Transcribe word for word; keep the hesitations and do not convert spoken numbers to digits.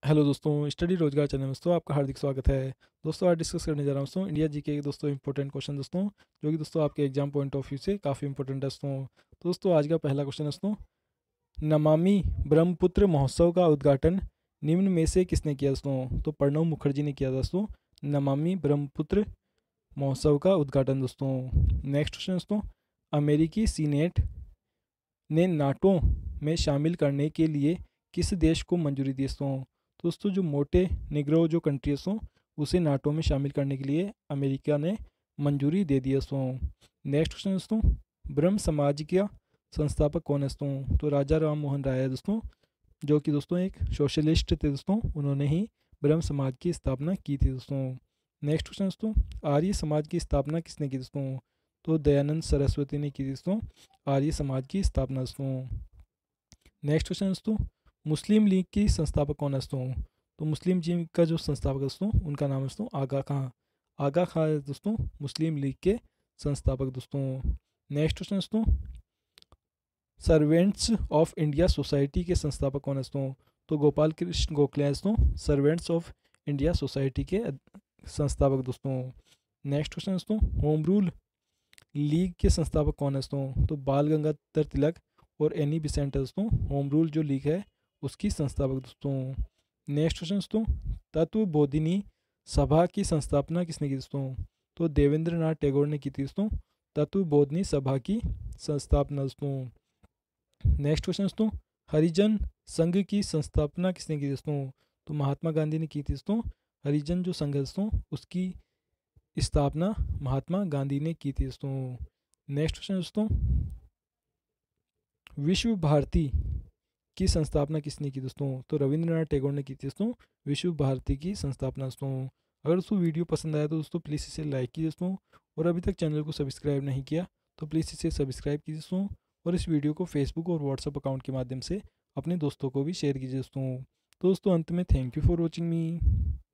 Hello दोस्तों, study रोजगार channel में दोस्तों आपका हार्दिक स्वागत है। दोस्तों आज डिस्कस करने जा रहा हूँ दोस्तों इंडिया जी के दोस्तों इंपॉर्टेंट क्वेश्चन दोस्तों, जो कि दोस्तों आपके एग्जाम पॉइंट ऑफ व्यू से काफ़ी इंपॉर्टेंट है दोस्तों। तो दोस्तों आज का पहला क्वेश्चन है दोस्तों, नमामि ब्रह्मपुत्र महोत्सव का उद्घाटन निम्न में से किसने किया दोस्तों? तो प्रणब मुखर्जी ने किया दोस्तों नमामि ब्रह्मपुत्र महोत्सव का उद्घाटन दोस्तों। नेक्स्ट क्वेश्चन दोस्तों, अमेरिकी सीनेट ने नाटो में शामिल करने के लिए किस देश को मंजूरी दी दोस्तों? तो दोस्तों जो मोटे निग्रो जो कंट्रीज हों उसे नाटो में शामिल करने के लिए अमेरिका ने मंजूरी दे दी दोस्तों। नेक्स्ट क्वेश्चन दोस्तों, ब्रह्म समाज का संस्थापक कौन है दोस्तों? तो राजा राम मोहन राय है दोस्तों, जो कि दोस्तों एक सोशलिस्ट थे दोस्तों, उन्होंने ही ब्रह्म समाज की स्थापना की थी दोस्तों। नेक्स्ट क्वेश्चन दोस्तों, आर्य समाज की स्थापना किसने की दोस्तों? तो दयानंद सरस्वती ने की थी दोस्तों आर्य समाज की स्थापना दोस्तों। नेक्स्ट क्वेश्चन दोस्तों, मुस्लिम लीग की संस्थापक कौन है दोस्तों? तो मुस्लिम लीग का जो संस्थापक है दोस्तों उनका नाम है दोस्तों आगा खां। आगा खां है दोस्तों मुस्लिम लीग के संस्थापक दोस्तों। नेक्स्ट क्वेश्चन दोस्तों, सर्वेंट्स ऑफ इंडिया सोसाइटी के संस्थापक कौन है दोस्तों? तो गोपाल कृष्ण गोखले हैं दोस्तों सर्वेंट्स ऑफ इंडिया सोसाइटी के संस्थापक दोस्तों। नेक्स्ट क्वेश्चन दोस्तों, होम रूल लीग के संस्थापक कौन है दोस्तों? तो बाल गंगाधर तिलक और एनी बिसेंट है दोस्तों होम रूल जो लीग है उसकी संस्थापक दोस्तों। नेक्स्ट क्वेश्चन दोस्तों, तत्व बोधिनी सभा की संस्थापना किसने की दोस्तों? तो देवेंद्र नाथ टैगोर ने की थी दोस्तों तत्व बोधिनी सभा की संस्थापना दोस्तों। नेक्स्ट क्वेश्चन दोस्तों, हरिजन संघ की संस्थापना किसने की दोस्तों? तो महात्मा गांधी ने की थी दोस्तों हरिजन जो संघ है दोस्तों उसकी स्थापना महात्मा गांधी ने की थी दोस्तों। नेक्स्ट क्वेश्चन दोस्तों, विश्व भारती की संस्थापना किसने की दोस्तों? तो रविंद्रनाथ टैगोर ने की थी दोस्तों विश्व भारती की संस्थापना दोस्तों। अगर दोस्तों वीडियो पसंद आया तो दोस्तों प्लीज़ इसे लाइक कीजिए दोस्तों, और अभी तक चैनल को सब्सक्राइब नहीं किया तो प्लीज़ इसे सब्सक्राइब कीजिए दोस्तों, और इस वीडियो को फेसबुक और व्हाट्सअप अकाउंट के माध्यम से अपने दोस्तों को भी शेयर कीजिए दोस्तों। तो दोस्तों अंत में thank you for watching me.